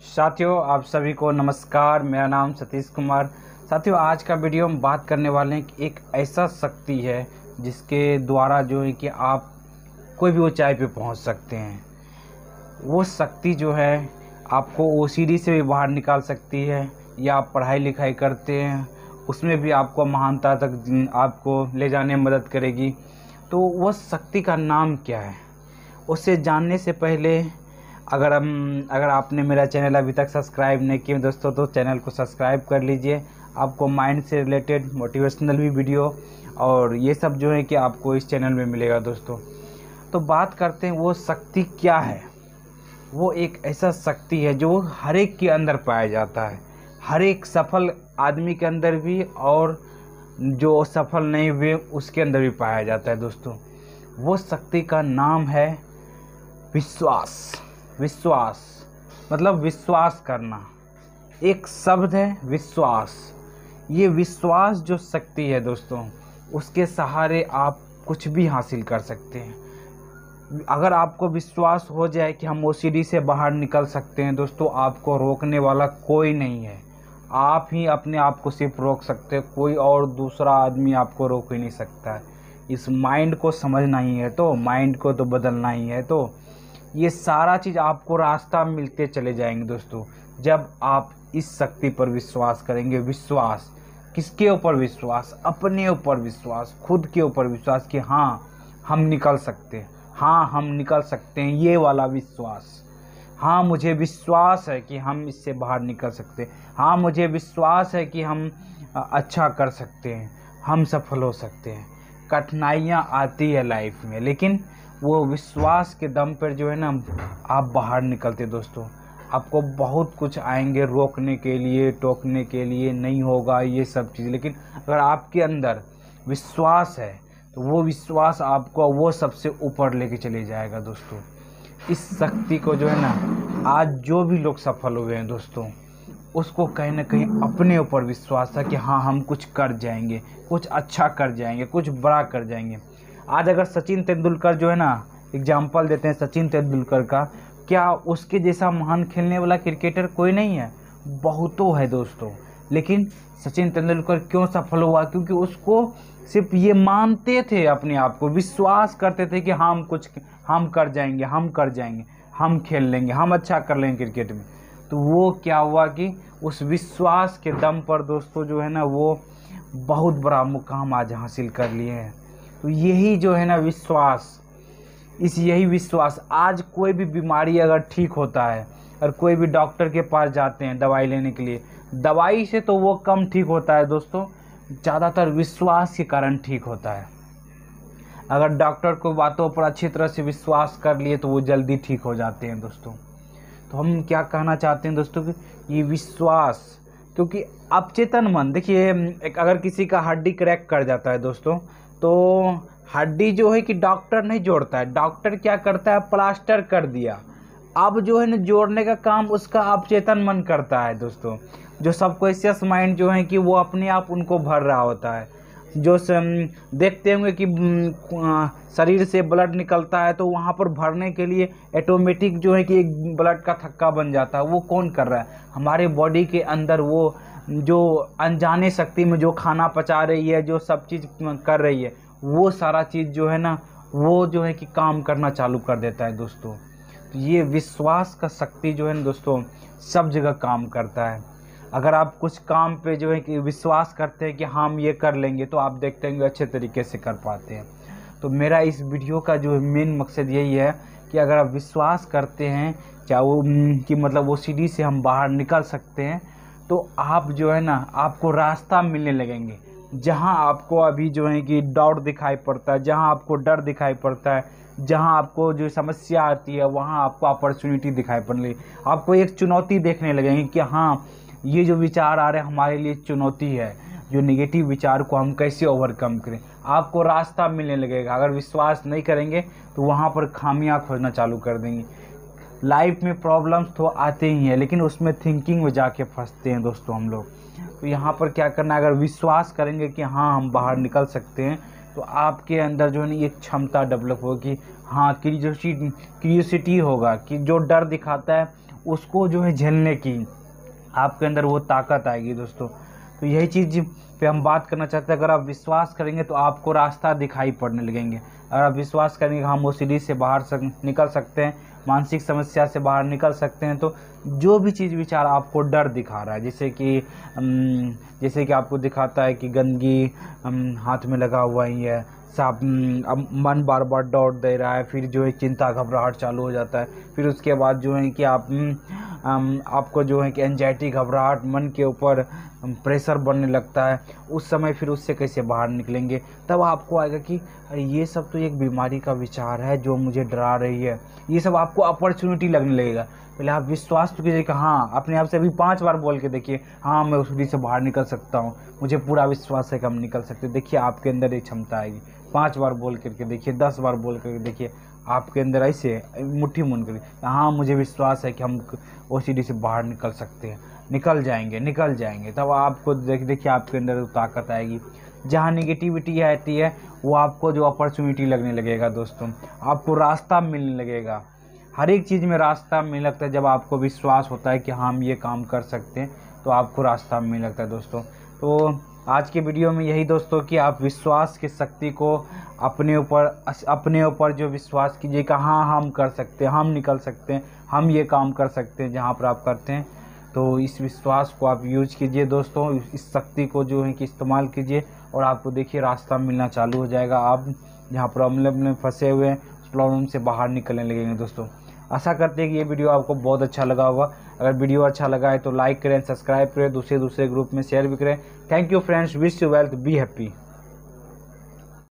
साथियों, आप सभी को नमस्कार। मेरा नाम सतीश कुमार। साथियों, आज का वीडियो हम बात करने वाले हैं कि एक ऐसा शक्ति है जिसके द्वारा जो है कि आप कोई भी ऊंचाई पे पहुंच सकते हैं। वो शक्ति जो है आपको ओसीडी से भी बाहर निकाल सकती है, या आप पढ़ाई लिखाई करते हैं उसमें भी आपको महानता तक आपको ले जाने में मदद करेगी। तो वह शक्ति का नाम क्या है, उसे जानने से पहले अगर आपने मेरा चैनल अभी तक सब्सक्राइब नहीं किया दोस्तों, तो चैनल को सब्सक्राइब कर लीजिए। आपको माइंड से रिलेटेड मोटिवेशनल भी वीडियो और ये सब जो है कि आपको इस चैनल में मिलेगा दोस्तों। तो बात करते हैं वो शक्ति क्या है। वो एक ऐसा शक्ति है जो हर एक के अंदर पाया जाता है, हर एक सफल आदमी के अंदर भी, और जो सफल नहीं हुए उसके अंदर भी पाया जाता है दोस्तों। वो शक्ति का नाम है विश्वास। विश्वास मतलब विश्वास करना, एक शब्द है विश्वास। ये विश्वास जो शक्ति है दोस्तों, उसके सहारे आप कुछ भी हासिल कर सकते हैं। अगर आपको विश्वास हो जाए कि हम ओसीडी से बाहर निकल सकते हैं दोस्तों, आपको रोकने वाला कोई नहीं है। आप ही अपने आप को सिर्फ रोक सकते हैं, कोई और दूसरा आदमी आपको रोक ही नहीं सकता है। इस माइंड को समझना ही है, तो माइंड को तो बदलना ही है। तो ये सारा चीज़ आपको रास्ता मिलते चले जाएंगे दोस्तों, जब आप इस शक्ति पर विश्वास करेंगे। विश्वास किसके ऊपर? विश्वास अपने ऊपर, विश्वास खुद के ऊपर, विश्वास कि हाँ हम निकल सकते हैं, हाँ हम निकल सकते हैं, ये वाला विश्वास। हाँ मुझे विश्वास है कि हम इससे बाहर निकल सकते हैं, हाँ मुझे विश्वास है कि हम अच्छा कर सकते हैं, हम सफल हो सकते हैं। कठिनाइयाँ आती है लाइफ में, लेकिन वो विश्वास के दम पर जो है ना आप बाहर निकलते दोस्तों। आपको बहुत कुछ आएंगे रोकने के लिए, टोकने के लिए, नहीं होगा ये सब चीज़, लेकिन अगर आपके अंदर विश्वास है तो वो विश्वास आपको वो सबसे ऊपर लेके चले जाएगा दोस्तों। इस शक्ति को जो है ना, आज जो भी लोग सफल हुए हैं दोस्तों, उसको कहीं ना कहीं अपने ऊपर विश्वास था कि हाँ हम कुछ कर जाएंगे, कुछ अच्छा कर जाएंगे, कुछ बड़ा कर जाएंगे। आज अगर सचिन तेंदुलकर जो है ना, एग्जाम्पल देते हैं सचिन तेंदुलकर का, क्या उसके जैसा महान खेलने वाला क्रिकेटर कोई नहीं है? बहुतों है दोस्तों। लेकिन सचिन तेंदुलकर क्यों सफल हुआ? क्योंकि उसको सिर्फ ये मानते थे, अपने आप को विश्वास करते थे कि हम कर जाएंगे, हम कर जाएंगे, हम खेल लेंगे, हम अच्छा कर लेंगे क्रिकेट में। तो वो क्या हुआ कि उस विश्वास के दम पर दोस्तों जो है ना, वो बहुत बड़ा मुकाम आज हासिल कर लिए हैं। तो यही जो है ना विश्वास, यही विश्वास, आज कोई भी बीमारी अगर ठीक होता है और कोई भी डॉक्टर के पास जाते हैं दवाई लेने के लिए, दवाई से तो वो कम ठीक होता है दोस्तों, ज़्यादातर विश्वास के कारण ठीक होता है। अगर डॉक्टर को बातों पर अच्छी तरह से विश्वास कर लिए तो वो जल्दी ठीक हो जाते हैं दोस्तों। तो हम क्या कहना चाहते हैं दोस्तों कि ये विश्वास, क्योंकि अवचेतन मन, देखिए अगर किसी का हड्डी क्रैक कर जाता है दोस्तों, तो हड्डी जो है कि डॉक्टर नहीं जोड़ता है, डॉक्टर क्या करता है, प्लास्टर कर दिया। अब जो है ना जोड़ने का काम उसका अवचेतन मन करता है दोस्तों। जो सबकॉन्शियस माइंड जो है कि वो अपने आप उनको भर रहा होता है। जो देखते होंगे कि शरीर से ब्लड निकलता है तो वहाँ पर भरने के लिए ऑटोमेटिक जो है कि एक ब्लड का थक्का बन जाता है। वो कौन कर रहा है? हमारे बॉडी के अंदर वो जो अनजाने शक्ति में जो खाना पचा रही है, जो सब चीज़ कर रही है, वो सारा चीज़ जो है ना, वो जो है कि काम करना चालू कर देता है दोस्तों। तो ये विश्वास का शक्ति जो है ना दोस्तों, सब जगह काम करता है। अगर आप कुछ काम पे जो है कि विश्वास करते हैं कि हम ये कर लेंगे, तो आप देखते हैं अच्छे तरीके से कर पाते हैं। तो मेरा इस वीडियो का जो मेन मकसद यही है कि अगर आप विश्वास करते हैं, चाहे वो कि मतलब ओसीडी से हम बाहर निकल सकते हैं, तो आप जो है ना, आपको रास्ता मिलने लगेंगे। जहां आपको अभी जो है कि डाउट दिखाई पड़ता है, जहां आपको डर दिखाई पड़ता है, जहां आपको जो समस्या आती है, वहां आपको अपॉर्चुनिटी दिखाई पड़ने लगी। आपको एक चुनौती देखने लगेंगे कि हाँ ये जो विचार आ रहे हैं हमारे लिए चुनौती है, जो नेगेटिव विचार को हम कैसे ओवरकम करें। आपको रास्ता मिलने लगेगा। अगर विश्वास नहीं करेंगे तो वहाँ पर खामियां खोजना चालू कर देंगे। लाइफ में प्रॉब्लम्स तो आते ही हैं, लेकिन उसमें थिंकिंग में जाके फंसते हैं दोस्तों हम लोग। तो यहाँ पर क्या करना है, अगर विश्वास करेंगे कि हाँ हम बाहर निकल सकते हैं, तो आपके अंदर जो है ना एक क्षमता डेवलप होगी। हाँ क्यूरियोसिटी होगा कि जो डर दिखाता है उसको जो है झेलने की आपके अंदर वो ताकत आएगी दोस्तों। तो यही चीज़ पे हम बात करना चाहते हैं। अगर आप विश्वास करेंगे तो आपको रास्ता दिखाई पड़ने लगेंगे। अगर आप विश्वास करेंगे हम ओसीडी से बाहर निकल सकते हैं, मानसिक समस्या से बाहर निकल सकते हैं, तो जो भी चीज़ विचार आपको डर दिखा रहा है, जैसे कि आपको दिखाता है कि गंदगी हाथ में लगा हुआ ही है, साफ अब मन बार बार दौड़ दे रहा है, फिर जो है चिंता घबराहट चालू हो जाता है, फिर उसके बाद जो है कि आपको जो है कि एंजाइटी घबराहट मन के ऊपर प्रेशर बनने लगता है। उस समय फिर उससे कैसे बाहर निकलेंगे, तब आपको आएगा कि ये सब तो एक बीमारी का विचार है जो मुझे डरा रही है। ये सब आपको अपॉर्चुनिटी लगने लगेगा। पहले आप विश्वास तो कीजिए कि हाँ, अपने आप से अभी 5 बार बोल के देखिए, हाँ मैं उस से बाहर निकल सकता हूँ, मुझे पूरा विश्वास है कि हम निकल सकते। देखिए आपके अंदर एक क्षमता आएगी। 5 बार बोल करके देखिए, 10 बार बोल करके देखिए, आपके अंदर ऐसे मुट्ठी मुन करिए, हाँ मुझे विश्वास है कि हम ओसीडी से बाहर निकल सकते हैं, निकल जाएंगे। तब आपको देखिए आपके अंदर ताकत आएगी। जहाँ निगेटिविटी आती है वो आपको जो अपॉर्चुनिटी लगने लगेगा दोस्तों, आपको रास्ता मिलने लगेगा। हर एक चीज़ में रास्ता मिलने लगता है जब आपको विश्वास होता है कि हम ये काम कर सकते हैं, तो आपको रास्ता मिलने लगता है दोस्तों। तो आज के वीडियो में यही दोस्तों कि आप विश्वास की शक्ति को अपने ऊपर जो विश्वास कीजिए कि हाँ हम कर सकते हैं, हम निकल सकते हैं, हम ये काम कर सकते हैं जहाँ पर आप करते हैं। तो इस विश्वास को आप यूज कीजिए दोस्तों, इस शक्ति को जो है कि इस्तेमाल कीजिए, और आपको देखिए रास्ता मिलना चालू हो जाएगा। आप जहाँ प्रॉब्लम में फंसे हुए हैं उस प्रॉब्लम से बाहर निकलने लगेंगे दोस्तों। आशा करते हैं कि ये वीडियो आपको बहुत अच्छा लगा होगा। अगर वीडियो अच्छा लगा है तो लाइक करें, सब्सक्राइब करें, दूसरे ग्रुप में शेयर भी करें। Thank you friends, wish you wealth, be happy.